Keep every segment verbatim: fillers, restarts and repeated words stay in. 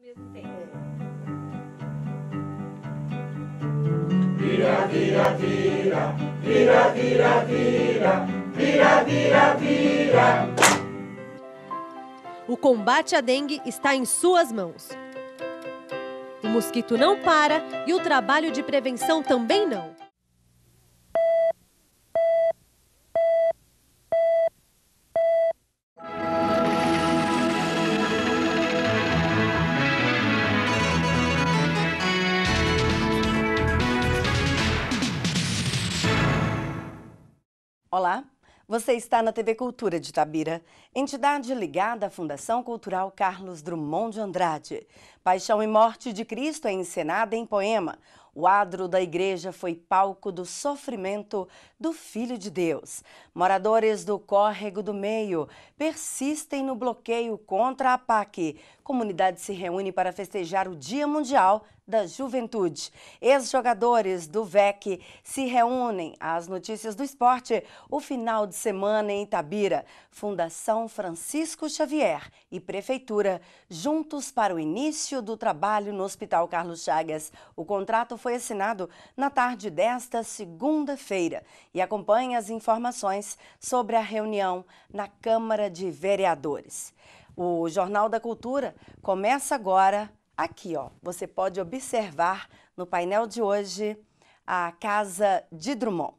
Vira, vira, vira, vira, vira, vira, vira, vira, vira. O combate à dengue está em suas mãos. O mosquito não para e o trabalho de prevenção também não. Olá, você está na T V Cultura de Itabira, entidade ligada à Fundação Cultural Carlos Drummond de Andrade. Paixão e Morte de Cristo é encenada em Poema. O adro da igreja foi palco do sofrimento do Filho de Deus. Moradores do Córrego do Meio persistem no bloqueio contra a P A C. Comunidade se reúne para festejar o Dia Mundial da Juventude. Ex-jogadores do V E C se reúnem às notícias do esporte. O final de semana em Itabira. Fundação Francisco Xavier e Prefeitura juntos para o início do trabalho no Hospital Carlos Chagas. O contrato foi assinado na tarde desta segunda-feira. E acompanhe as informações sobre a reunião na Câmara de Vereadores. O Jornal da Cultura começa agora. Aqui, ó, você pode observar no painel de hoje a Casa de Drummond.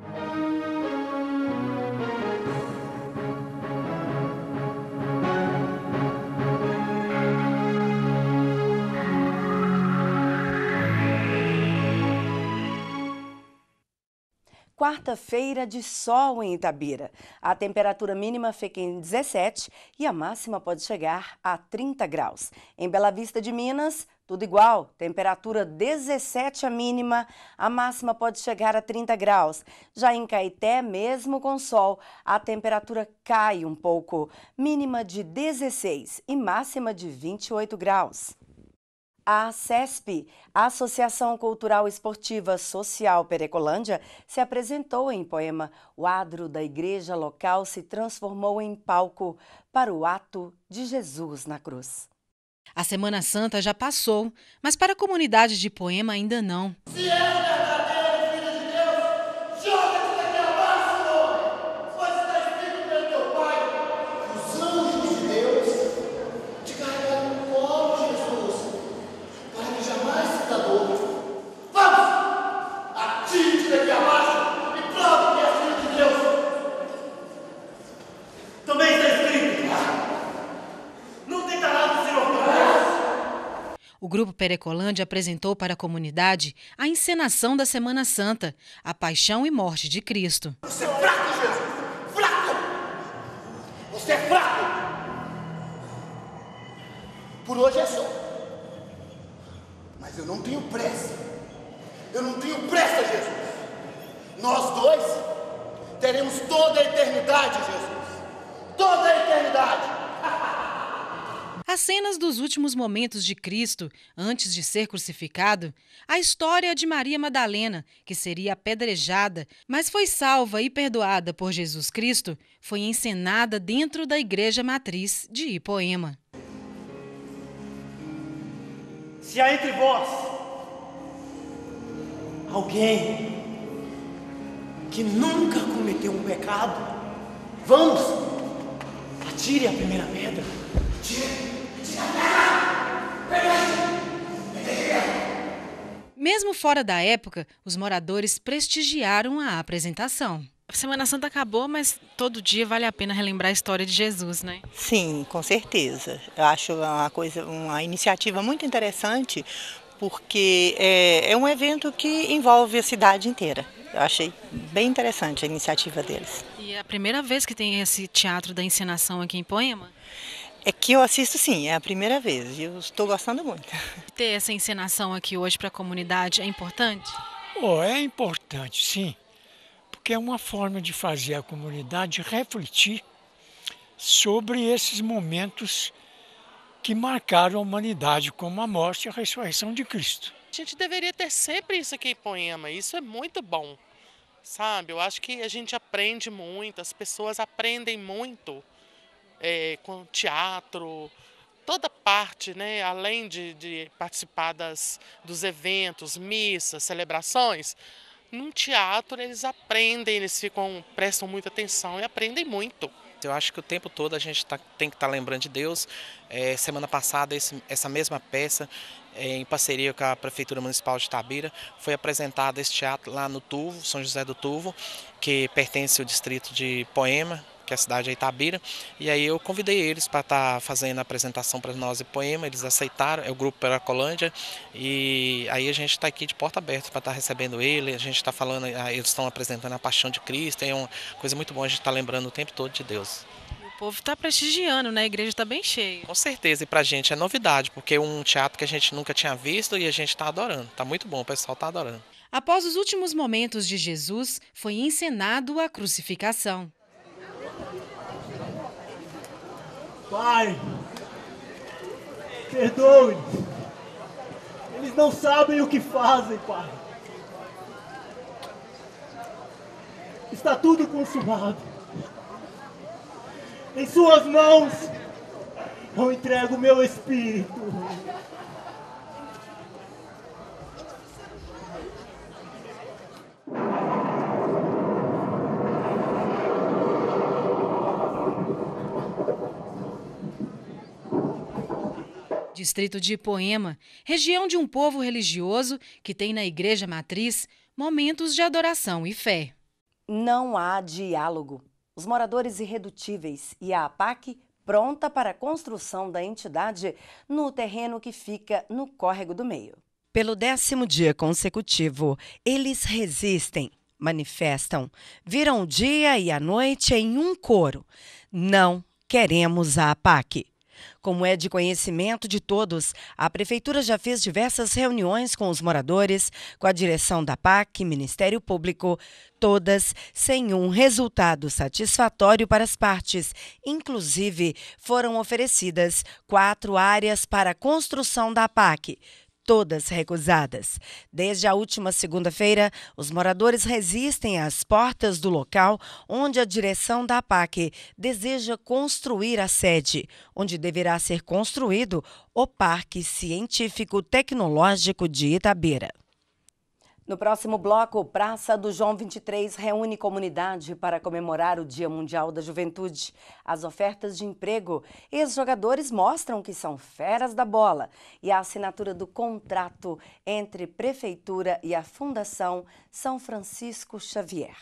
Quarta-feira de sol em Itabira. A temperatura mínima fica em dezessete e a máxima pode chegar a trinta graus. Em Bela Vista de Minas, tudo igual. Temperatura dezessete a mínima, a máxima pode chegar a trinta graus. Já em Caeté, mesmo com sol, a temperatura cai um pouco. Mínima de dezesseis e máxima de vinte e oito graus. A ACESP, a Associação Cultural Esportiva Social Perecolândia, se apresentou em Poema. O adro da igreja local se transformou em palco para o ato de Jesus na cruz. A Semana Santa já passou, mas para a comunidade de Poema ainda não. Se é o verdadeiro Filho de Deus, joga-te daqui abaixo, homem! Pois está escrito pelo teu Pai, os anjos de Deus te carregaram no colo, Jesus, para que jamais se dá dor. Vamos! Atire-te daqui abaixo e prove que é Filho de Deus! Também está escrito, não tentará do Senhor Deus. O Grupo Perecolândia apresentou para a comunidade a encenação da Semana Santa, a Paixão e Morte de Cristo. Você é fraco, Jesus! Fraco! Você é fraco! Por hoje é só. Mas eu não tenho pressa. Eu não tenho pressa, Jesus. Nós dois teremos toda a eternidade, Jesus. Toda a eternidade. As cenas dos últimos momentos de Cristo, antes de ser crucificado, a história de Maria Madalena, que seria apedrejada, mas foi salva e perdoada por Jesus Cristo, foi encenada dentro da Igreja Matriz de Ipoema. Se há entre vós alguém que nunca cometeu um pecado, vamos, atire a primeira pedra. Mesmo fora da época, os moradores prestigiaram a apresentação. A Semana Santa acabou, mas todo dia vale a pena relembrar a história de Jesus, né? Sim, com certeza. Eu acho uma coisa, uma iniciativa muito interessante, porque é, é um evento que envolve a cidade inteira. Eu achei bem interessante a iniciativa deles. E é a primeira vez que tem esse teatro da encenação aqui em Poema? É que eu assisto, sim, é a primeira vez e eu estou gostando muito. Ter essa encenação aqui hoje para a comunidade é importante? Oh, é importante, sim, porque é uma forma de fazer a comunidade refletir sobre esses momentos que marcaram a humanidade, como a morte e a ressurreição de Cristo. A gente deveria ter sempre isso aqui em Poema, isso é muito bom, sabe? Eu acho que a gente aprende muito, as pessoas aprendem muito. É, com teatro, toda parte, né, além de, de participar das, dos eventos, missas, celebrações, num teatro eles aprendem, eles ficam, prestam muita atenção e aprendem muito. Eu acho que o tempo todo a gente tá, tem que estar tá lembrando de Deus. É, semana passada, esse, essa mesma peça, é, em parceria com a Prefeitura Municipal de Itabira, foi apresentada esse teatro lá no Turvo, São José do Turvo, que pertence ao distrito de Poema, que é a cidade de Itabira, e aí eu convidei eles para estar tá fazendo a apresentação para nós em Poema, eles aceitaram, é o grupo Peracolândia, e aí a gente está aqui de porta aberta para estar tá recebendo ele, a gente está falando, eles estão apresentando a Paixão de Cristo, é uma coisa muito boa, a gente está lembrando o tempo todo de Deus. O povo está prestigiando, né? A igreja está bem cheia. Com certeza, e para a gente é novidade, porque é um teatro que a gente nunca tinha visto e a gente está adorando, está muito bom, o pessoal está adorando. Após os últimos momentos de Jesus, foi encenado a crucificação. Pai, perdoe, eles não sabem o que fazem, Pai. Está tudo consumado. Em suas mãos, eu entrego o meu espírito. Distrito de Ipoema, região de um povo religioso que tem na igreja matriz momentos de adoração e fé. Não há diálogo. Os moradores irredutíveis e a APAC pronta para a construção da entidade no terreno que fica no Córrego do Meio. Pelo décimo dia consecutivo, eles resistem, manifestam, viram o dia e a noite em um coro. Não queremos a APAC. Como é de conhecimento de todos, a Prefeitura já fez diversas reuniões com os moradores, com a direção da APAC, Ministério Público, todas sem um resultado satisfatório para as partes. Inclusive, foram oferecidas quatro áreas para a construção da APAC. Todas recusadas. Desde a última segunda-feira, os moradores resistem às portas do local onde a direção da APAC deseja construir a sede, onde deverá ser construído o Parque Científico Tecnológico de Itabira. No próximo bloco, Praça do João vinte e três reúne comunidade para comemorar o Dia Mundial da Juventude. As ofertas de emprego, ex-jogadores mostram que são feras da bola. E a assinatura do contrato entre Prefeitura e a Fundação São Francisco Xavier.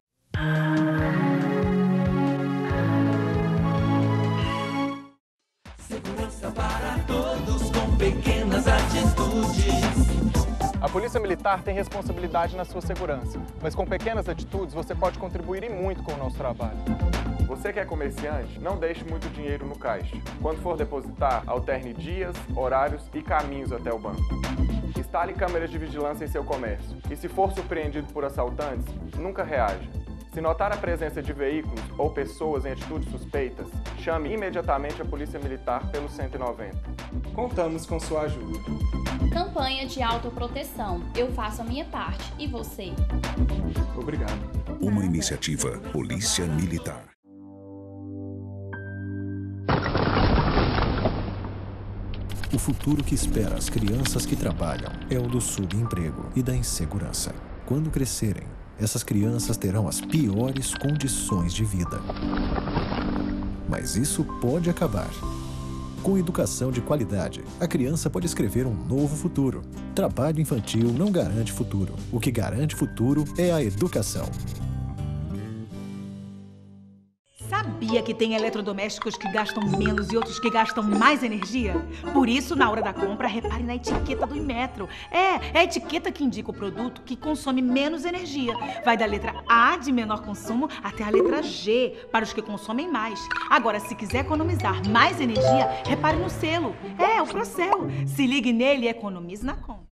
Segurança para todos com pequenas atitudes. A Polícia Militar tem responsabilidade na sua segurança, mas com pequenas atitudes você pode contribuir e muito com o nosso trabalho. Você que é comerciante, não deixe muito dinheiro no caixa. Quando for depositar, alterne dias, horários e caminhos até o banco. Instale câmeras de vigilância em seu comércio. E se for surpreendido por assaltantes, nunca reaja. Se notar a presença de veículos ou pessoas em atitudes suspeitas, chame imediatamente a Polícia Militar pelo cento e noventa. Contamos com sua ajuda. Campanha de autoproteção. Eu faço a minha parte. E você? Obrigado. Uma iniciativa Polícia Militar. O futuro que espera as crianças que trabalham é o do subemprego e da insegurança. Quando crescerem, essas crianças terão as piores condições de vida. Mas isso pode acabar. Com educação de qualidade, a criança pode escrever um novo futuro. Trabalho infantil não garante futuro. O que garante futuro é a educação. Sabia que tem eletrodomésticos que gastam menos e outros que gastam mais energia? Por isso, na hora da compra, repare na etiqueta do Inmetro. É, é a etiqueta que indica o produto que consome menos energia. Vai da letra A, de menor consumo, até a letra G, para os que consomem mais. Agora, se quiser economizar mais energia, repare no selo. É, o Procel. Se ligue nele e economize na conta.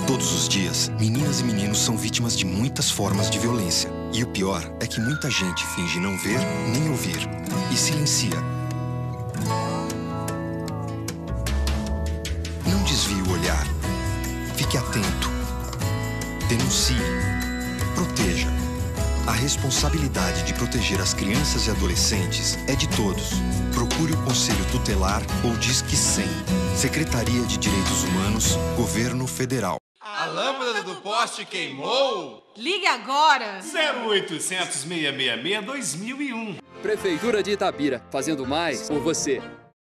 Todos os dias, meninas e meninos são vítimas de muitas formas de violência. E o pior é que muita gente finge não ver nem ouvir e silencia. Não desvie o olhar. Fique atento. Denuncie. Proteja. A responsabilidade de proteger as crianças e adolescentes é de todos. Procure o Conselho Tutelar ou Disque cem. Secretaria de Direitos Humanos, Governo Federal. A lâmpada do poste queimou? Ligue agora! zero oitocentos, seis seis seis, dois mil e um. Prefeitura de Itabira, fazendo mais por você.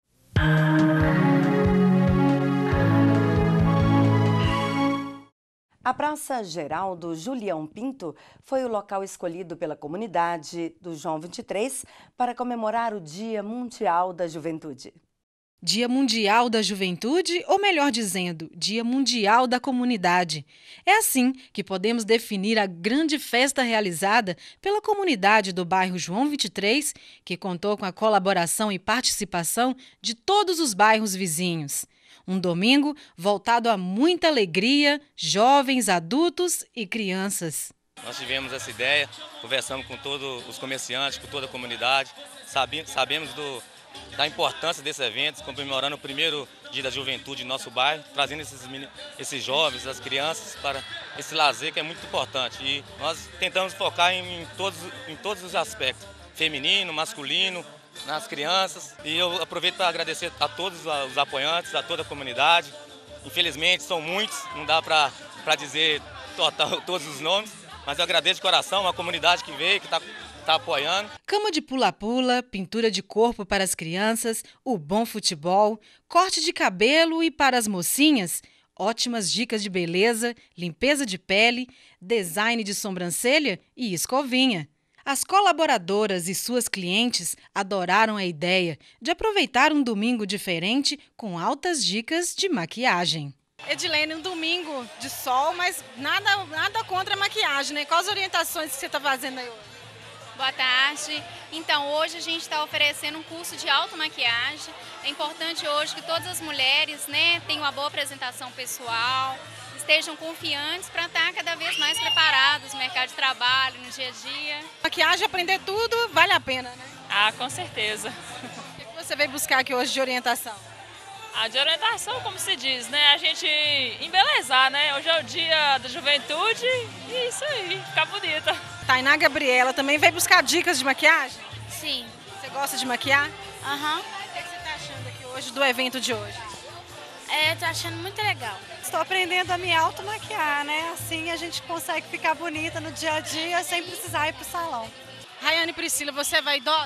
A Praça Geraldo Julião Pinto foi o local escolhido pela comunidade do João vinte e três para comemorar o Dia Mundial da Juventude. Dia Mundial da Juventude, ou melhor dizendo, Dia Mundial da Comunidade. É assim que podemos definir a grande festa realizada pela comunidade do bairro João vinte e três, que contou com a colaboração e participação de todos os bairros vizinhos. Um domingo voltado a muita alegria, jovens, adultos e crianças. Nós tivemos essa ideia, conversamos com todos os comerciantes, com toda a comunidade, sabemos do... da importância desses eventos, comemorando o primeiro dia da juventude em nosso bairro, trazendo esses, esses jovens, as crianças para esse lazer que é muito importante. E nós tentamos focar em, em, todos, em todos os aspectos, feminino, masculino, nas crianças. E eu aproveito para agradecer a todos os apoiantes, a toda a comunidade. Infelizmente são muitos, não dá para dizer total, todos os nomes, mas eu agradeço de coração a comunidade que veio, que está Tá apoiando. Cama de pula-pula, pintura de corpo para as crianças, o bom futebol, corte de cabelo e para as mocinhas, ótimas dicas de beleza, limpeza de pele, design de sobrancelha e escovinha. As colaboradoras e suas clientes adoraram a ideia de aproveitar um domingo diferente com altas dicas de maquiagem. Edilene, um domingo de sol, mas nada, nada contra a maquiagem, né? Quais orientações que você está fazendo aí hoje? Boa tarde. Então, hoje a gente está oferecendo um curso de automaquiagem. É importante hoje que todas as mulheres, né, tenham uma boa apresentação pessoal, estejam confiantes para estar cada vez mais preparadas no mercado de trabalho, no dia a dia. Maquiagem, aprender tudo, vale a pena, né? Ah, com certeza. O que você veio buscar aqui hoje de orientação? Ah, de orientação, como se diz, né? A gente embelezar, né? Hoje é o dia da juventude e isso aí, ficar bonita. Tainá Gabriela também veio buscar dicas de maquiagem? Sim. Você gosta de maquiar? Aham. Uhum. O que você está achando aqui hoje do evento de hoje? É, tô achando muito legal. Estou aprendendo a me automaquiar, né? Assim a gente consegue ficar bonita no dia a dia sem precisar ir pro salão. Rayane e Priscila, você é vaidosa?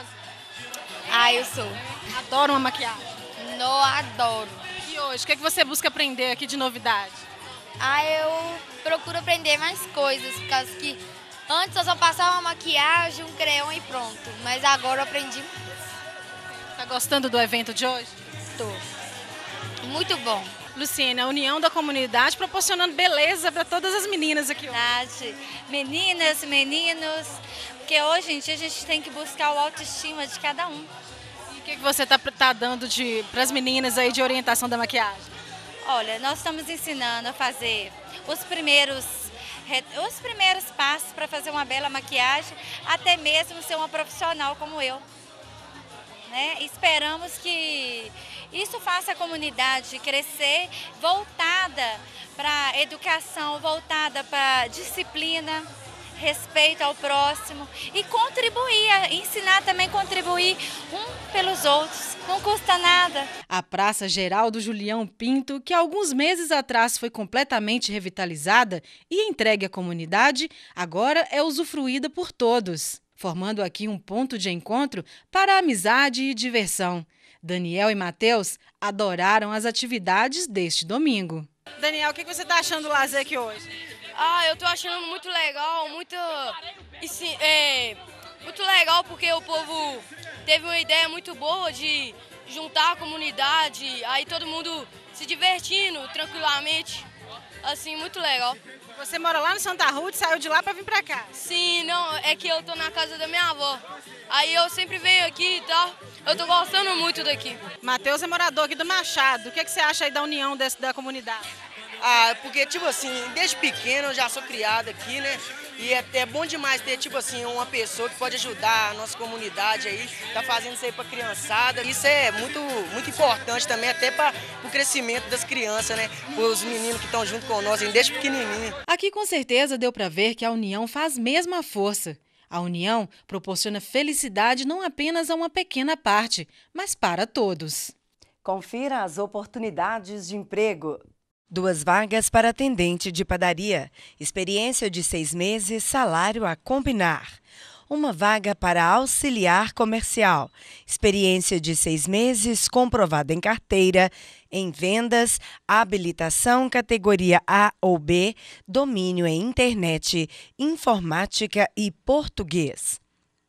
Ah, eu sou. Adoro uma maquiagem? Não, adoro. E hoje, o que, é que você busca aprender aqui de novidade? Ah, eu procuro aprender mais coisas, por causa que antes eu só passava uma maquiagem, um creão e pronto. Mas agora eu aprendi mais. Tá gostando do evento de hoje? Tô. Muito bom. Luciene, a união da comunidade proporcionando beleza para todas as meninas aqui hoje. Verdade. Meninas, meninos, porque hoje em dia a gente tem que buscar o autoestima de cada um. E o que, que você está tá dando para as meninas aí de orientação da maquiagem? Olha, nós estamos ensinando a fazer os primeiros, os primeiros passos para fazer uma bela maquiagem, até mesmo ser uma profissional como eu. Né? Esperamos que isso faça a comunidade crescer, voltada para a educação, voltada para a disciplina, respeito ao próximo e contribuir, ensinar também, contribuir um pelos outros, não custa nada. A Praça Geraldo Julião Pinto, que alguns meses atrás foi completamente revitalizada e entregue à comunidade, agora é usufruída por todos, formando aqui um ponto de encontro para a amizade e diversão. Daniel e Matheus adoraram as atividades deste domingo. Daniel, o que você está achando do lazer aqui hoje? Ah, eu tô achando muito legal, muito, é, muito legal porque o povo teve uma ideia muito boa de juntar a comunidade, aí todo mundo se divertindo tranquilamente, assim, muito legal. Você mora lá no Santa Ruth e saiu de lá para vir para cá? Sim, não, é que eu tô na casa da minha avó, aí eu sempre venho aqui e tal, eu tô gostando muito daqui. Matheus é morador aqui do Machado, o que, é que você acha aí da união desse, da comunidade? Ah, porque, tipo assim, desde pequeno eu já sou criado aqui, né? E é, é bom demais ter, tipo assim, uma pessoa que pode ajudar a nossa comunidade aí, tá fazendo isso aí pra criançada. Isso é muito, muito importante também, até para o crescimento das crianças, né? Os meninos que estão junto com nós, desde pequenininho. Aqui com certeza deu para ver que a união faz mesmo a força. A união proporciona felicidade não apenas a uma pequena parte, mas para todos. Confira as oportunidades de emprego. Duas vagas para atendente de padaria. Experiência de seis meses, salário a combinar. Uma vaga para auxiliar comercial. Experiência de seis meses, comprovada em carteira, em vendas, habilitação categoria A ou B, domínio em internet, informática e português.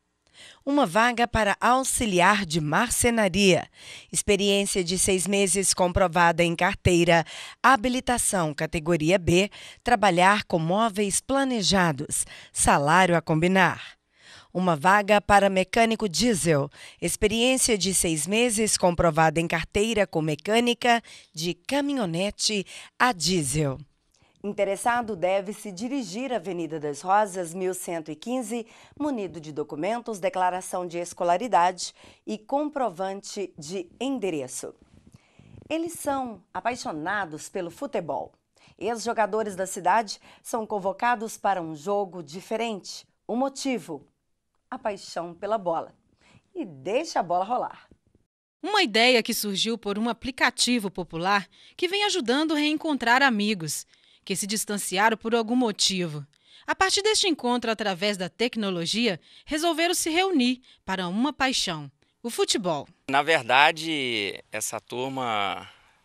Uma vaga para auxiliar de marcenaria. Experiência de seis meses comprovada em carteira, habilitação categoria B, trabalhar com móveis planejados, salário a combinar. Uma vaga para mecânico diesel. Experiência de seis meses comprovada em carteira com mecânica de caminhonete a diesel. Interessado deve se dirigir à Avenida das Rosas, mil cento e quinze, munido de documentos, declaração de escolaridade e comprovante de endereço. Eles são apaixonados pelo futebol. Ex-jogadores da cidade são convocados para um jogo diferente. O motivo? A paixão pela bola. E deixa a bola rolar. Uma ideia que surgiu por um aplicativo popular que vem ajudando a reencontrar amigos que se distanciaram por algum motivo. A partir deste encontro, através da tecnologia, resolveram se reunir para uma paixão, o futebol. Na verdade, essa turma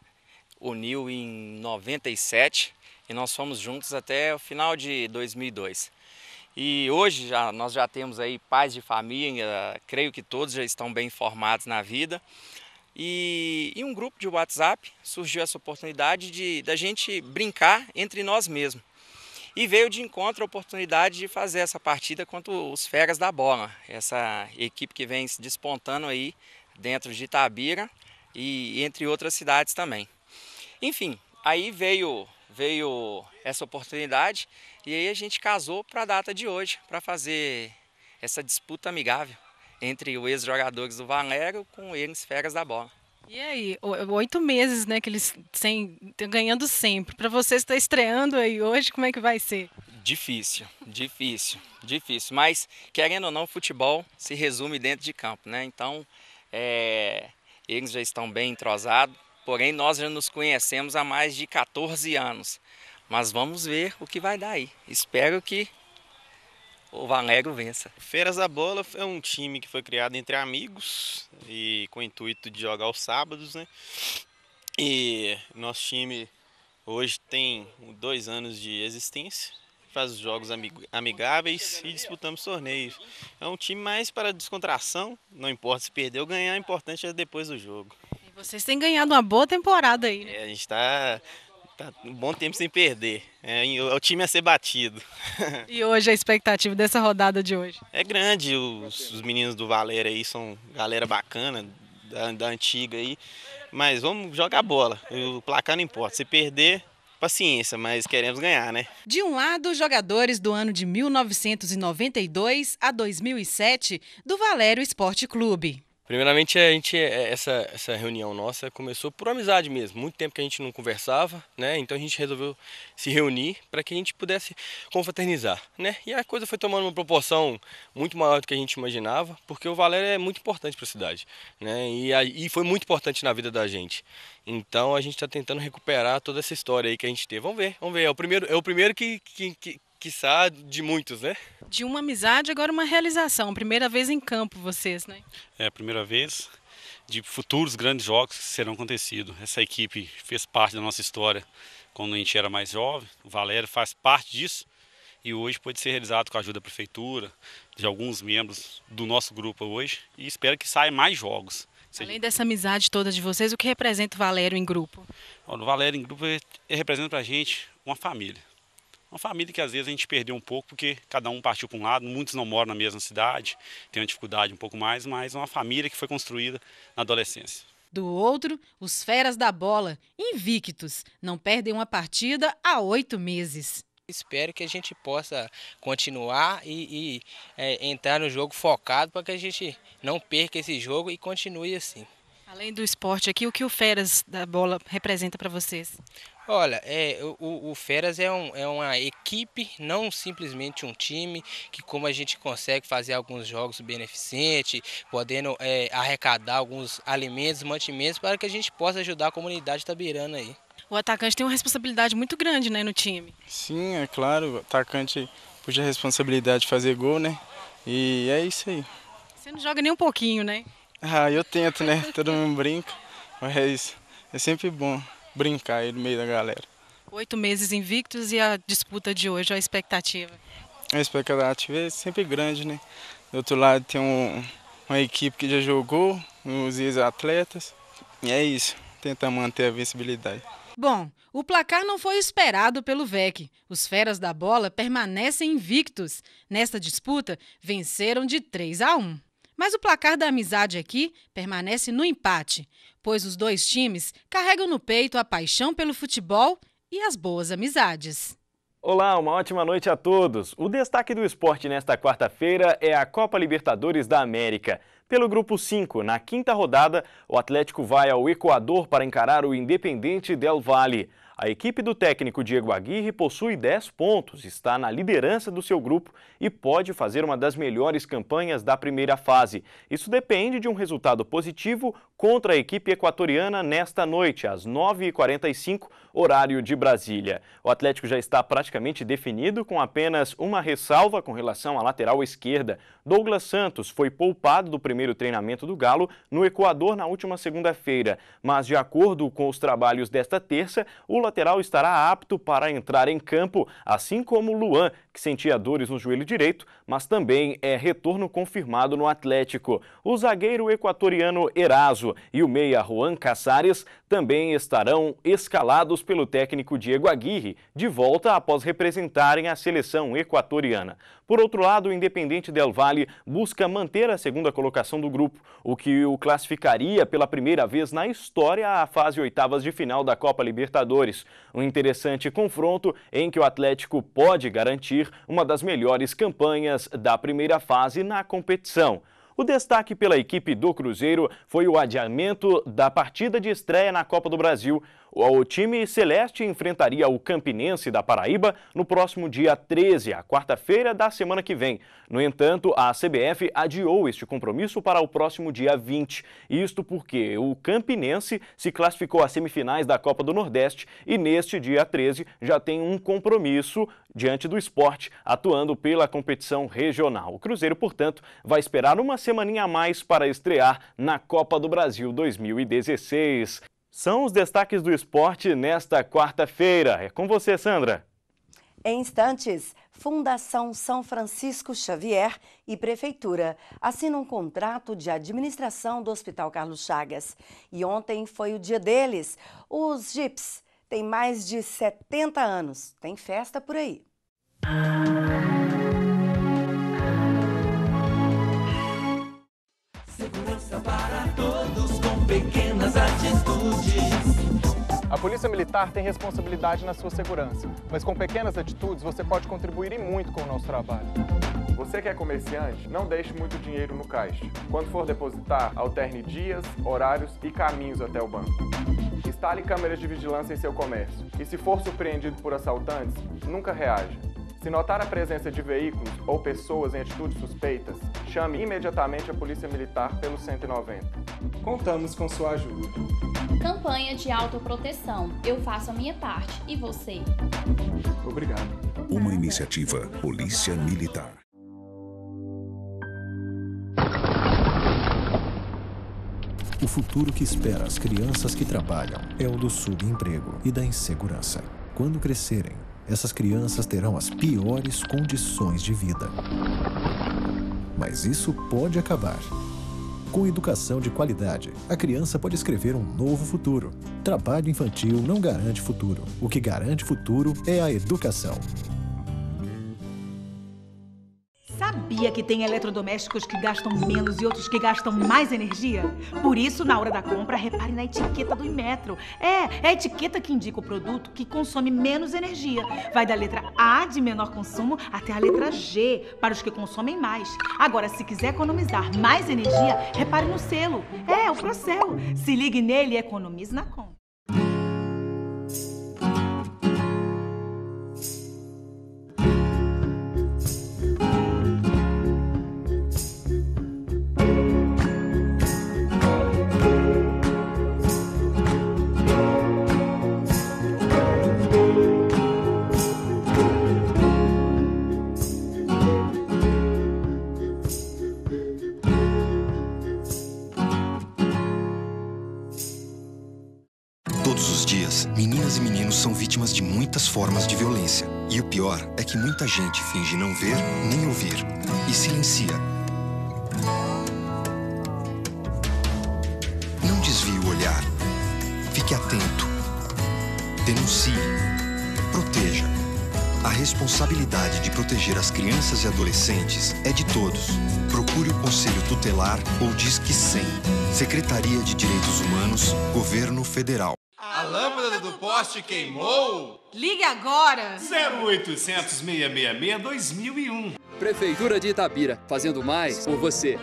uniu em noventa e sete e nós fomos juntos até o final de dois mil e dois. E hoje já, nós já temos aí pais de família, creio que todos já estão bem informados na vida. E em um grupo de WhatsApp surgiu essa oportunidade de da gente brincar entre nós mesmos. E veio de encontro a oportunidade de fazer essa partida contra os Feras da Bola, essa equipe que vem se despontando aí dentro de Itabira e entre outras cidades também. Enfim, aí veio, veio essa oportunidade e aí a gente casou para a data de hoje, para fazer essa disputa amigável entre os ex-jogadores do Valério com eles Feras da Bola. E aí, oito meses, né, que eles sem, ganhando sempre. Para você estar estreando aí hoje, como é que vai ser? Difícil, difícil, difícil. Mas, querendo ou não, o futebol se resume dentro de campo, né? Então, é, eles já estão bem entrosados, porém nós já nos conhecemos há mais de quatorze anos. Mas vamos ver o que vai dar aí. Espero que o Valério vença. Feras da Bola é um time que foi criado entre amigos e com o intuito de jogar aos sábados, né? E nosso time hoje tem dois anos de existência, faz os jogos amigáveis e disputamos torneios. É um time mais para descontração, não importa se perder ou ganhar, o importante é depois do jogo. E vocês têm ganhado uma boa temporada aí, né? É, a gente está... Tá um bom tempo sem perder, é, é o time a ser batido. E hoje a expectativa dessa rodada de hoje? É grande, os, os meninos do Valério aí são galera bacana, da, da antiga aí, mas vamos jogar bola, o placar não importa, se perder, paciência, mas queremos ganhar, né? De um lado, os jogadores do ano de mil novecentos e noventa e dois a dois mil e sete do Valério Esporte Clube. Primeiramente, a gente, essa, essa reunião nossa começou por amizade mesmo. Muito tempo que a gente não conversava, né? Então a gente resolveu se reunir para que a gente pudesse confraternizar, né? E a coisa foi tomando uma proporção muito maior do que a gente imaginava, porque o Valério é muito importante para a cidade, né? E, a, e foi muito importante na vida da gente. Então a gente está tentando recuperar toda essa história aí que a gente teve. Vamos ver, vamos ver. É o primeiro, é o primeiro que... que, que quiçá de muitos, né? De uma amizade, agora uma realização. Primeira vez em campo, vocês, né? É a primeira vez de futuros grandes jogos que serão acontecidos. Essa equipe fez parte da nossa história quando a gente era mais jovem. O Valério faz parte disso e hoje pode ser realizado com a ajuda da prefeitura, de alguns membros do nosso grupo hoje. E espero que saiam mais jogos. Além dessa amizade toda de vocês, o que representa o Valério em grupo? O Valério em grupo representa pra gente uma família. Uma família que às vezes a gente perdeu um pouco porque cada um partiu para um lado, muitos não moram na mesma cidade, tem uma dificuldade um pouco mais, mas uma família que foi construída na adolescência. Do outro, os Feras da Bola, invictos, não perdem uma partida há oito meses. Espero que a gente possa continuar e, e é, entrar no jogo focado para que a gente não perca esse jogo e continue assim. Além do esporte aqui, o que o Feras da Bola representa para vocês? Olha, é, o, o Feras é, um, é uma equipe, não simplesmente um time, que como a gente consegue fazer alguns jogos beneficentes, podendo é, arrecadar alguns alimentos, mantimentos, para que a gente possa ajudar a comunidade itabirana aí. O atacante tem uma responsabilidade muito grande, né, no time. Sim, é claro, o atacante puxa a responsabilidade de fazer gol, né? E é isso aí. Você não joga nem um pouquinho, né? Ah, eu tento, né? Todo mundo brinca, mas é sempre bom brincar aí no meio da galera. Oito meses invictos e a disputa de hoje, a expectativa? A expectativa é sempre grande, né? Do outro lado tem um, uma equipe que já jogou, os ex-atletas, e é isso, tentar manter a vencibilidade. Bom, o placar não foi esperado pelo V E C. Os Feras da Bola permanecem invictos. Nesta disputa, venceram de três a um. Mas o placar da amizade aqui permanece no empate, pois os dois times carregam no peito a paixão pelo futebol e as boas amizades. Olá, uma ótima noite a todos. O destaque do esporte nesta quarta-feira é a Copa Libertadores da América. Pelo Grupo cinco, na quinta rodada, o Atlético vai ao Equador para encarar o Independiente del Valle. A equipe do técnico Diego Aguirre possui dez pontos, está na liderança do seu grupo e pode fazer uma das melhores campanhas da primeira fase. Isso depende de um resultado positivo contra a equipe equatoriana nesta noite, às nove e quarenta e cinco, horário de Brasília. O Atlético já está praticamente definido, com apenas uma ressalva com relação à lateral esquerda. Douglas Santos foi poupado do primeiro treinamento do Galo no Equador na última segunda-feira, mas de acordo com os trabalhos desta terça, o lateral estará apto para entrar em campo, assim como Luan, que sentia dores no joelho direito, mas também é retorno confirmado no Atlético. O zagueiro equatoriano Eraso e o meia Juan Casares também estarão escalados pelo técnico Diego Aguirre, de volta após representarem a seleção equatoriana. Por outro lado, o Independiente del Valle busca manter a segunda colocação do grupo, o que o classificaria pela primeira vez na história à fase oitavas de final da Copa Libertadores. Um interessante confronto em que o Atlético pode garantir uma das melhores campanhas da primeira fase na competição. O destaque pela equipe do Cruzeiro foi o adiamento da partida de estreia na Copa do Brasil. O time celeste enfrentaria o Campinense da Paraíba no próximo dia treze, a quarta-feira da semana que vem. No entanto, a C B F adiou este compromisso para o próximo dia vinte. Isto porque o Campinense se classificou às semifinais da Copa do Nordeste e neste dia treze já tem um compromisso diante do Sport, atuando pela competição regional. O Cruzeiro, portanto, vai esperar uma semaninha a mais para estrear na Copa do Brasil dois mil e dezesseis. São os destaques do esporte nesta quarta-feira. É com você, Sandra. Em instantes, Fundação São Francisco Xavier e Prefeitura assinam um contrato de administração do Hospital Carlos Chagas. E ontem foi o dia deles. Os Jeeps têm mais de setenta anos. Tem festa por aí. Segurança para todos com pequenas atitudes. A Polícia Militar tem responsabilidade na sua segurança, mas com pequenas atitudes você pode contribuir e muito com o nosso trabalho. Você que é comerciante, não deixe muito dinheiro no caixa. Quando for depositar, alterne dias, horários e caminhos até o banco. Instale câmeras de vigilância em seu comércio e, se for surpreendido por assaltantes, nunca reaja. Se notar a presença de veículos ou pessoas em atitudes suspeitas, chame imediatamente a Polícia Militar pelo cento e noventa. Contamos com sua ajuda. Campanha de autoproteção. Eu faço a minha parte. E você? Obrigado. Uma iniciativa Polícia Militar. O futuro que espera as crianças que trabalham é o do subemprego e da insegurança. Quando crescerem, essas crianças terão as piores condições de vida. Mas isso pode acabar. Com educação de qualidade, a criança pode escrever um novo futuro. Trabalho infantil não garante futuro. O que garante futuro é a educação. sabia que tem eletrodomésticos que gastam menos e outros que gastam mais energia? Por isso, na hora da compra, repare na etiqueta do Inmetro. É, é a etiqueta que indica o produto que consome menos energia. Vai da letra A, de menor consumo, até a letra G, para os que consomem mais. Agora, se quiser economizar mais energia, repare no selo. É, o Procel. Se ligue nele e economize na conta. Todos os dias, meninas e meninos são vítimas de muitas formas de violência. E o pior é que muita gente finge não ver nem ouvir e silencia. Não desvie o olhar. Fique atento. Denuncie. Proteja. A responsabilidade de proteger as crianças e adolescentes é de todos. Procure o Conselho Tutelar ou Disque cem. Secretaria de Direitos Humanos, Governo Federal. A lâmpada do poste queimou? Ligue agora! zero oitocentos, seiscentos e sessenta e seis, dois mil e um. Prefeitura de Itabira, fazendo mais por você.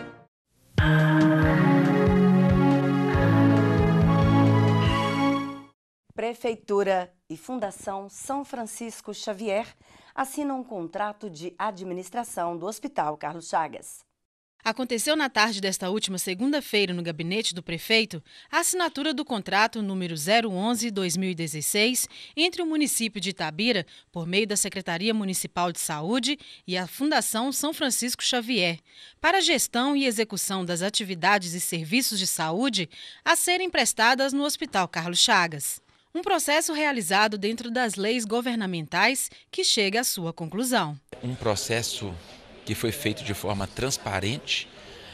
Prefeitura e Fundação São Francisco Xavier assinam um contrato de administração do Hospital Carlos Chagas. Aconteceu na tarde desta última segunda-feira no gabinete do prefeito a assinatura do contrato número zero onze barra dois mil e dezesseis entre o município de Itabira, por meio da Secretaria Municipal de Saúde, e a Fundação São Francisco Xavier, para a gestão e execução das atividades e serviços de saúde a serem prestadas no Hospital Carlos Chagas. Um processo realizado dentro das leis governamentais que chega à sua conclusão. Um processo que foi feito de forma transparente,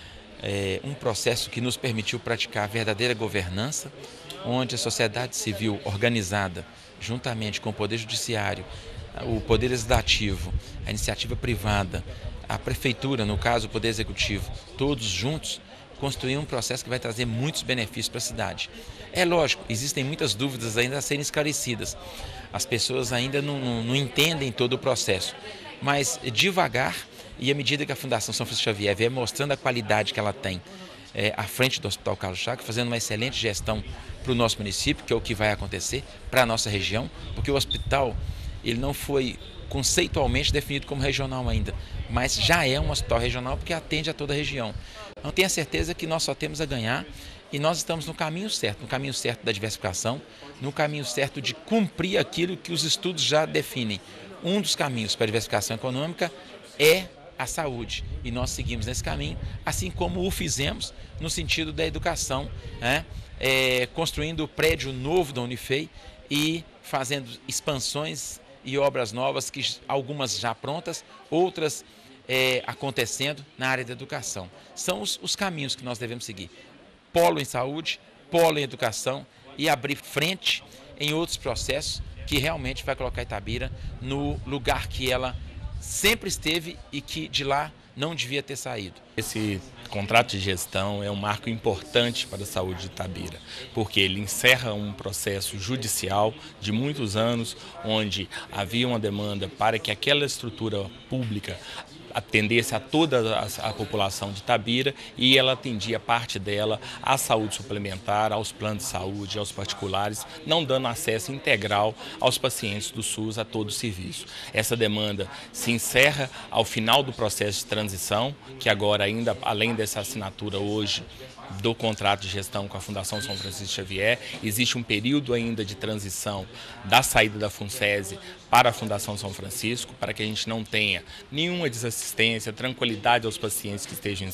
é, um processo que nos permitiu praticar a verdadeira governança, onde a sociedade civil organizada, juntamente com o Poder Judiciário, o Poder Legislativo, a iniciativa privada, a Prefeitura, no caso o Poder Executivo, todos juntos, construir um processo que vai trazer muitos benefícios para a cidade. É lógico, existem muitas dúvidas ainda a serem esclarecidas. As pessoas ainda não, não, não entendem todo o processo, mas devagar, e à medida que a Fundação São Francisco Xavier vier mostrando a qualidade que ela tem é, à frente do Hospital Carlos Chagas, fazendo uma excelente gestão para o nosso município, que é o que vai acontecer para a nossa região, porque o hospital ele não foi conceitualmente definido como regional ainda, mas já é um hospital regional porque atende a toda a região. Então tenha certeza que nós só temos a ganhar e nós estamos no caminho certo, no caminho certo da diversificação, no caminho certo de cumprir aquilo que os estudos já definem. Um dos caminhos para a diversificação econômica é a saúde, e nós seguimos nesse caminho, assim como o fizemos no sentido da educação, né? é, construindo o prédio novo da Unifei e fazendo expansões e obras novas, que algumas já prontas, outras é, acontecendo na área da educação. São os, os caminhos que nós devemos seguir. Polo em saúde, polo em educação e abrir frente em outros processos que realmente vai colocar Itabira no lugar que ela sempre esteve e que de lá não devia ter saído. Esse contrato de gestão é um marco importante para a saúde de Itabira, porque ele encerra um processo judicial de muitos anos, onde havia uma demanda para que aquela estrutura pública atendesse a toda a, a população de Itabira, e ela atendia parte dela à saúde suplementar, aos planos de saúde, aos particulares, não dando acesso integral aos pacientes do SUS a todo o serviço. Essa demanda se encerra ao final do processo de transição, que agora ainda, além dessa assinatura hoje do contrato de gestão com a Fundação São Francisco Xavier, existe um período ainda de transição da saída da FUNSESI para a Fundação São Francisco, para que a gente não tenha nenhuma desassistência, tranquilidade aos pacientes que estejam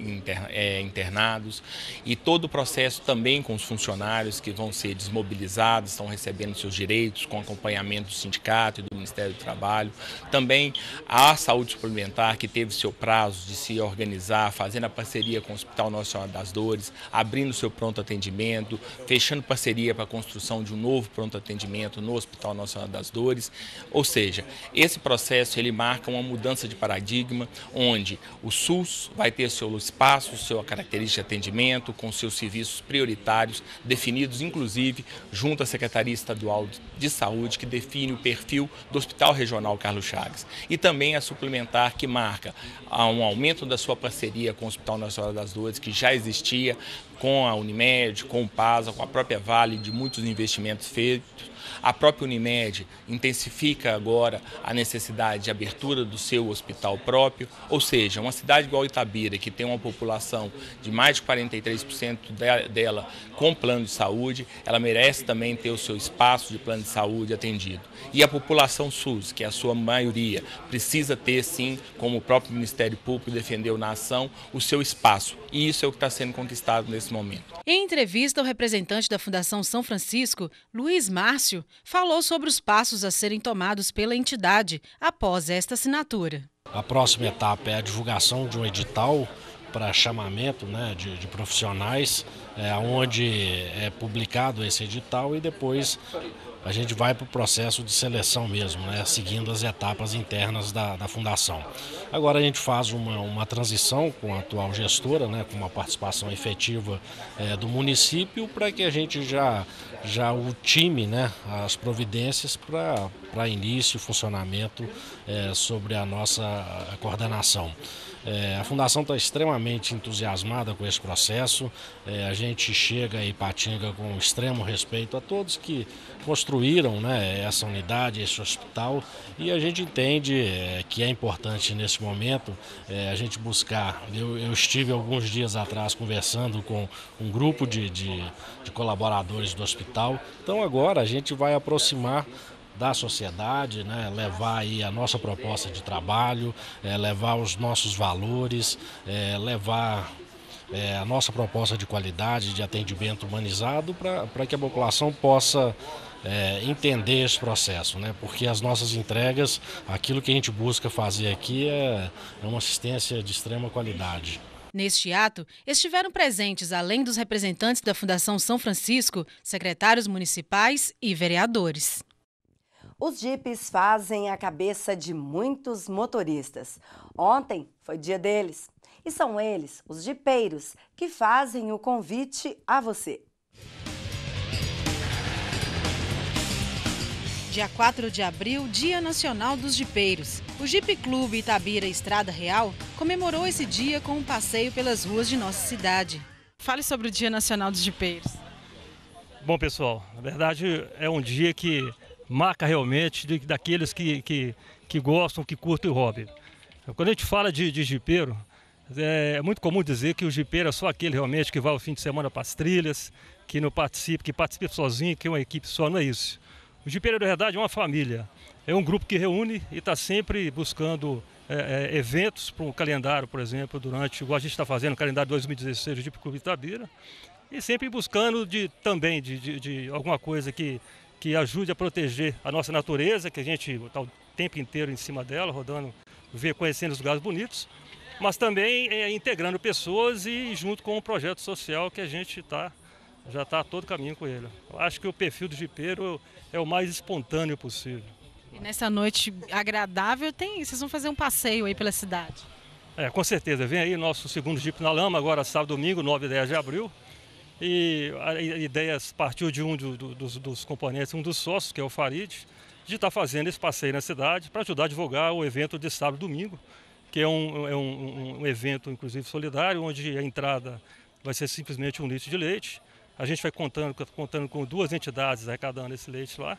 internados, e todo o processo também com os funcionários que vão ser desmobilizados, estão recebendo seus direitos, com acompanhamento do sindicato e do Ministério do Trabalho. Também a saúde suplementar, que teve seu prazo de se organizar, fazendo a parceria com o Hospital Nossa Senhora das Dores, Dores, abrindo seu pronto atendimento, fechando parceria para a construção de um novo pronto atendimento no Hospital Nossa Senhora das Dores. Ou seja, esse processo ele marca uma mudança de paradigma, onde o SUS vai ter seu espaço, sua característica de atendimento, com seus serviços prioritários, definidos inclusive junto à Secretaria Estadual de Saúde, que define o perfil do Hospital Regional Carlos Chagas. E também a suplementar, que marca um aumento da sua parceria com o Hospital Nossa Senhora das Dores, que já existia com a Unimed, com o PASA, com a própria Vale, de muitos investimentos feitos. A própria Unimed intensifica agora a necessidade de abertura do seu hospital próprio, ou seja, uma cidade igual Itabira, que tem uma população de mais de quarenta e três por cento dela com plano de saúde, ela merece também ter o seu espaço de plano de saúde atendido. E a população SUS, que é a sua maioria, precisa ter sim, como o próprio Ministério Público defendeu na ação, o seu espaço. E isso é o que está sendo conquistado nesse momento. Em entrevista, o representante da Fundação São Francisco, Luiz Márcio, falou sobre os passos a serem tomados pela entidade após esta assinatura. A próxima etapa é a divulgação de um edital para chamamento, né, de, de profissionais, é, onde é publicado esse edital e depois a gente vai para o processo de seleção mesmo, né, seguindo as etapas internas da, da fundação. Agora a gente faz uma, uma transição com a atual gestora, né, com uma participação efetiva é, do município, para que a gente já, já ultime, né, as providências para início e funcionamento é, sobre a nossa coordenação. É, a Fundação está extremamente entusiasmada com esse processo, é, a gente chega a Ipatinga com extremo respeito a todos que construíram, né, essa unidade, esse hospital, e a gente entende é, que é importante nesse momento é, a gente buscar. Eu, eu estive alguns dias atrás conversando com um grupo de, de, de colaboradores do hospital, então agora a gente vai aproximar da sociedade, né, levar aí a nossa proposta de trabalho, é, levar os nossos valores, é, levar é, a nossa proposta de qualidade, de atendimento humanizado para que a população possa é, entender esse processo, né, porque as nossas entregas, aquilo que a gente busca fazer aqui é, é uma assistência de extrema qualidade. Neste ato, estiveram presentes, além dos representantes da Fundação São Francisco, secretários municipais e vereadores. Os jipes fazem a cabeça de muitos motoristas. Ontem foi dia deles. E são eles, os jipeiros, que fazem o convite a você. Dia quatro de abril, Dia Nacional dos Jipeiros. O Jipe Clube Itabira Estrada Real comemorou esse dia com um passeio pelas ruas de nossa cidade. Fale sobre o Dia Nacional dos Jipeiros. Bom, pessoal, na verdade é um dia que marca realmente de, daqueles que, que, que gostam, que curtem o hobby. Quando a gente fala de, de jipeiro, é, é muito comum dizer que o jipeiro é só aquele realmente que vai ao fim de semana para as trilhas, que não participa, que participa sozinho, que é uma equipe só, não é isso. O jipeiro, na verdade, é uma família, é um grupo que reúne e está sempre buscando é, é, eventos para o calendário, por exemplo, durante, igual a gente está fazendo, o calendário dois mil e dezesseis do Jipe Clube Itabira, e sempre buscando de, também de, de, de alguma coisa que que ajude a proteger a nossa natureza, que a gente está o tempo inteiro em cima dela, rodando, ver, conhecendo os lugares bonitos, mas também é, integrando pessoas e junto com um projeto social que a gente tá, já está a todo caminho com ele. Eu acho que o perfil do jipeiro é o mais espontâneo possível. E nessa noite agradável, tem, vocês vão fazer um passeio aí pela cidade? É, com certeza. Vem aí nosso segundo Jipe na Lama, agora sábado e domingo, nove e dez de abril. E a ideia partiu de um do, do, dos, dos componentes, um dos sócios, que é o Farid, de estar fazendo esse passeio na cidade para ajudar a divulgar o evento de sábado e domingo, que é um, é um, um evento, inclusive, solidário, onde a entrada vai ser simplesmente um litro de leite. A gente vai contando, contando com duas entidades arrecadando esse leite lá.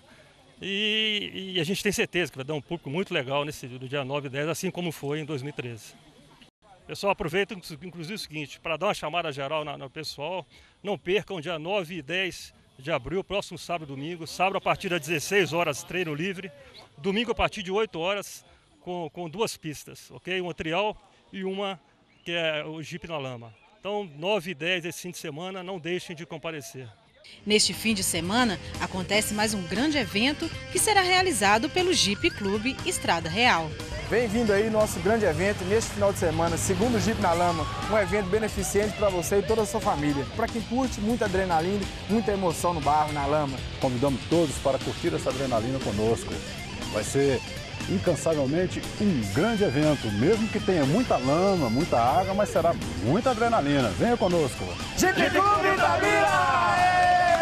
E, e a gente tem certeza que vai dar um público muito legal nesse do dia nove e dez, assim como foi em dois mil e treze. Pessoal, aproveito inclusive o seguinte, para dar uma chamada geral no pessoal, não percam dia nove e dez de abril, próximo sábado e domingo, sábado a partir das dezesseis horas, treino livre, domingo a partir de oito horas, com, com duas pistas, ok? Uma trial e uma que é o Jipe na Lama. Então, nove e dez esse fim de semana, não deixem de comparecer. Neste fim de semana, acontece mais um grande evento que será realizado pelo Jipe Clube Estrada Real. Vem vindo aí nosso grande evento neste final de semana, segundo Jeep na Lama, um evento beneficente para você e toda a sua família. Para quem curte muita adrenalina, muita emoção no barro, na lama. Convidamos todos para curtir essa adrenalina conosco. Vai ser incansavelmente um grande evento, mesmo que tenha muita lama, muita água, mas será muita adrenalina. Venha conosco. Jeep Clube Itabira!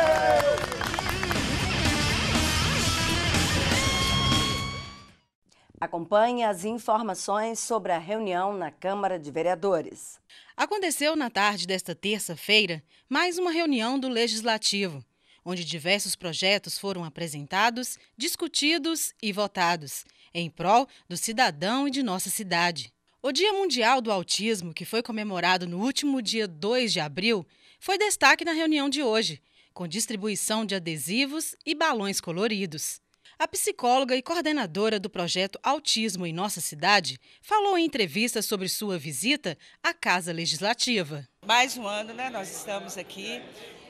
Acompanhe as informações sobre a reunião na Câmara de Vereadores. Aconteceu na tarde desta terça-feira mais uma reunião do Legislativo, onde diversos projetos foram apresentados, discutidos e votados, em prol do cidadão e de nossa cidade. O Dia Mundial do Autismo, que foi comemorado no último dia dois de abril, foi destaque na reunião de hoje, com distribuição de adesivos e balões coloridos. A psicóloga e coordenadora do projeto Autismo em Nossa Cidade falou em entrevista sobre sua visita à Casa Legislativa. Mais um ano, né? Nós estamos aqui.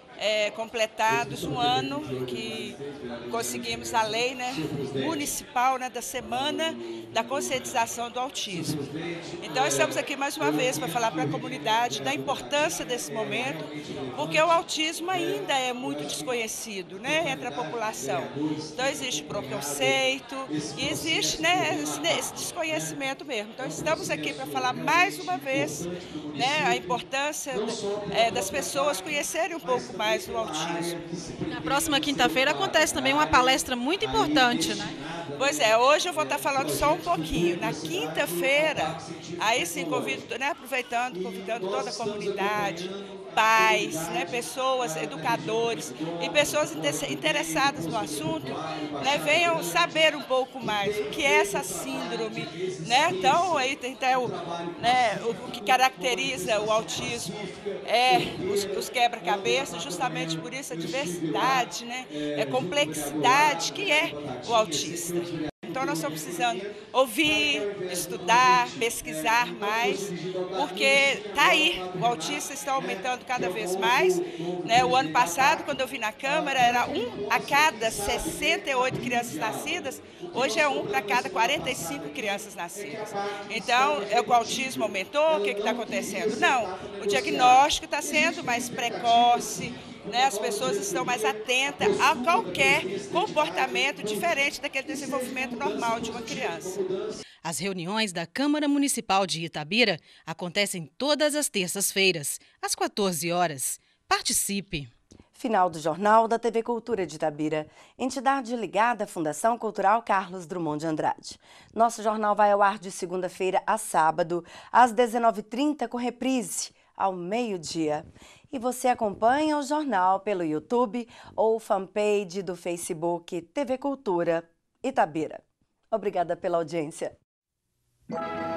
É, completados um ano que conseguimos a lei, né, municipal, né, da Semana da Conscientização do Autismo. Então estamos aqui mais uma vez para falar para a comunidade da importância desse momento, porque o autismo ainda é muito desconhecido, né, entre a população. Então existe preconceito e existe, né, esse, esse desconhecimento mesmo. Então estamos aqui para falar mais uma vez, né, a importância é, das pessoas conhecerem um pouco mais do autismo. Na próxima quinta-feira acontece também uma palestra muito importante, né? Pois é, hoje eu vou estar falando só um pouquinho. Na quinta-feira, aí sim, convido, né, aproveitando, convidando toda a comunidade, pais, né, pessoas, educadores e pessoas interessadas no assunto, né, venham saber um pouco mais o que é essa síndrome, né? Então, aí tem até o, né, o que caracteriza o autismo é os, os quebra-cabeças, justamente por isso a diversidade, né, a complexidade que é o autista. Então nós estamos precisando ouvir, estudar, pesquisar mais, porque está aí, o autista está aumentando cada vez mais, né? O ano passado, quando eu vim na Câmara, era um a cada sessenta e oito crianças nascidas, hoje é um para cada quarenta e cinco crianças nascidas. Então, é, o autismo aumentou, o que está acontecendo? Não, o diagnóstico está sendo mais precoce, né, as pessoas estão mais atentas a qualquer comportamento diferente daquele desenvolvimento normal de uma criança. As reuniões da Câmara Municipal de Itabira acontecem todas as terças-feiras, às quatorze horas. Participe! Final do Jornal da T V Cultura de Itabira, entidade ligada à Fundação Cultural Carlos Drummond de Andrade. Nosso jornal vai ao ar de segunda-feira a sábado, às dezenove e trinta, com reprise ao meio-dia. E você acompanha o jornal pelo YouTube ou fanpage do Facebook T V Cultura Itabira. Obrigada pela audiência.